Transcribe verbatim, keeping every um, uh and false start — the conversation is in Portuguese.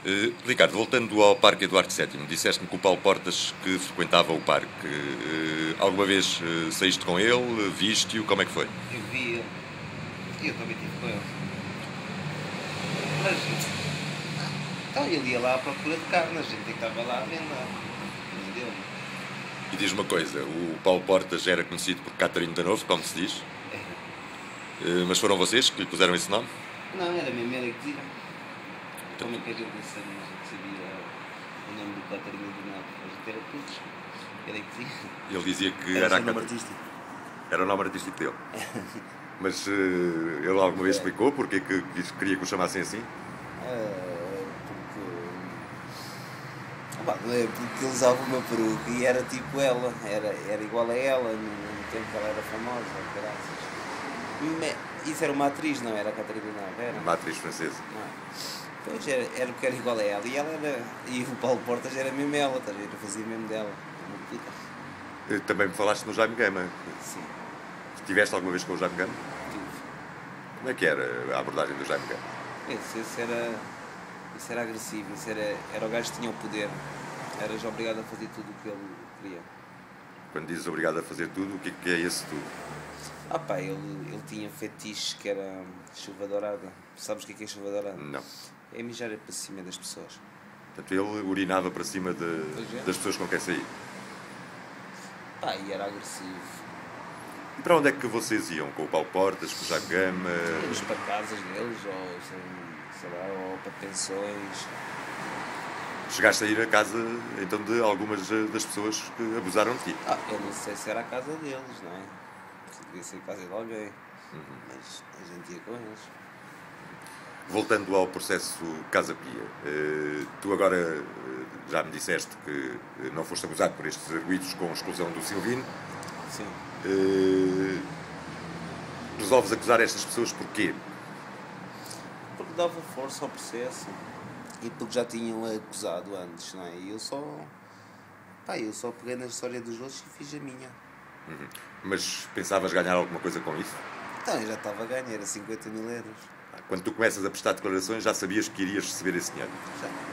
Eh, Ricardo, voltando ao Parque Eduardo sétimo, disseste-me que o Paulo Portas que frequentava o parque. Eh, alguma vez eh, saíste com ele? Viste-o? Como é que foi? Eu vi ele. E eu também estive com ele. Mas. Então ele ia lá à procura de carne, a gente estava lá à venda. Mas deu. E diz uma coisa, o Paulo Portas era conhecido por Catarino da Novo, como se diz, eh, mas foram vocês que lhe puseram esse nome? Não, era mesmo ele que dizia. Como é que a gente disse, a gente sabia o nome do Catarina do Nado? A gente era todos. Ele é que dizia. Ele dizia que Era era, o a nome Catarina. artístico. Era o nome artístico dele. Mas eh, ele alguma vez explicou porque é que quis- queria que o chamassem assim? Ah, porque. Opa, não é porque ele usava uma peruca e era tipo ela, era, era igual a ela, no, no tempo que ela era famosa, graças. Me- Isso era uma atriz, não era a Catarina Nava, era? Uma atriz francesa. Não é? Pois era, era porque era igual a ela e ela era. E o Paulo Portas era mesmo ela, estás a ver? Eu fazia mesmo dela. Uma puta. Eh, Também me falaste no Jaime Gama. Sim, Estiveste alguma vez com o Jaime Gama? tive. Como é que era a abordagem do Jaime Gama? Esse, esse era. Isso era agressivo, isso era, era o gajo que tinha o poder. Eras obrigado a fazer tudo o que ele queria. Quando dizes obrigado a fazer tudo, o que é que é esse tudo? Ah pá, ele, ele tinha fetiche que era chuva dourada. Sabes o que é, que é chuva dourada? Não. É mijar para cima das pessoas. Portanto, ele urinava para cima de- Pois é. das pessoas com quem saía. Pá, e era agressivo. E para onde é que vocês iam? Com o Paulo Portas, com o Jaime Gama? Íamos para casas deles, ou sei, sei lá, ou para pensões. Chegaste a ir à casa, então, de algumas eh, das pessoas que abusaram de ti. Ah, eu não sei se era a casa deles, não é? Se devia ser a casa de alguém. Mas a gente ia com eles. Voltando ao processo Casa Pia, eh, tu agora eh, já me disseste que eh, não foste abusado por estes arguidos com a exclusão do Silvino. Sim. Eh, resolves acusar estas pessoas porquê? Porque dava força ao processo. E porque já tinham acusado antes, não é? E eu só. Pá, eu só peguei na história dos outros e fiz a minha. Mas pensavas ganhar alguma coisa com isso? Então, eu já estava a ganhar, era cinquenta mil euros. Quando tu começas a prestar declarações, já sabias que irias receber esse dinheiro. Já.